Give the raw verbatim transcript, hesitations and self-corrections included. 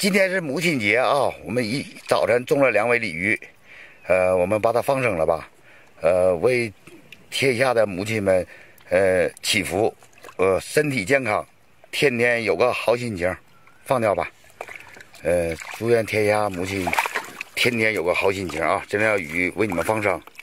今天是母亲节啊，我们一早晨种了两尾鲤鱼，呃，我们把它放生了吧，呃，为天下的母亲们，呃，祈福，呃，身体健康，天天有个好心情，放掉吧，呃，祝愿天下母亲天天有个好心情啊！这条鱼为你们放生。